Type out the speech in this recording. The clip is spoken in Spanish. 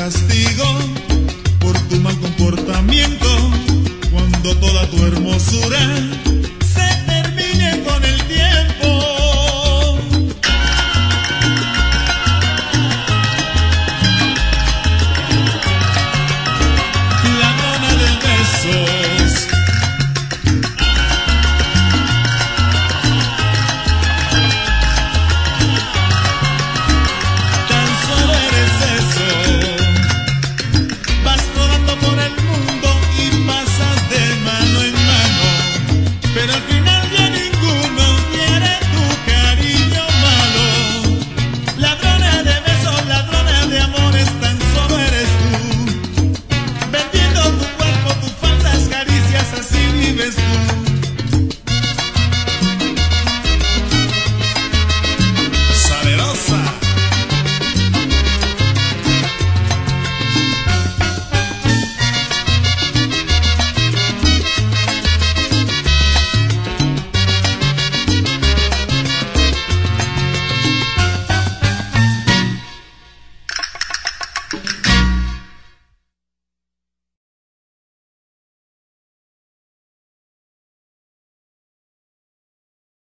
castigo por tu mal comportamiento, cuando toda tu hermosura se termine con el tiempo. Ladrona de besos, tan solo eres eso. Vas rodando por el mundo y pasas de mano en mano, pero al final ya ninguno quiere tu cariño malo. Ladrona de besos, ladrona de amores, tan solo eres tú, vendiendo tu cuerpo, tus falsas caricias, así vives tú. Salerosa.